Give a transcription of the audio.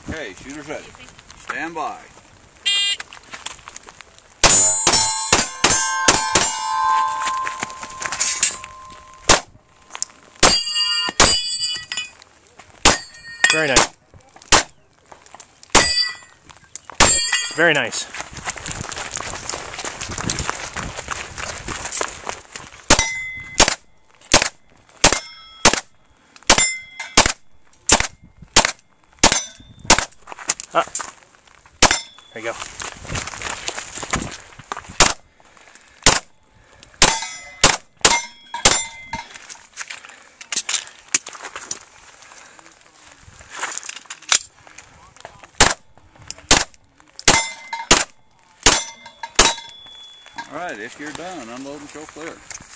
Okay, shooter's ready. Stand by. Very nice. Very nice. Ah. There you go. All right, if you're done, unload and show clear.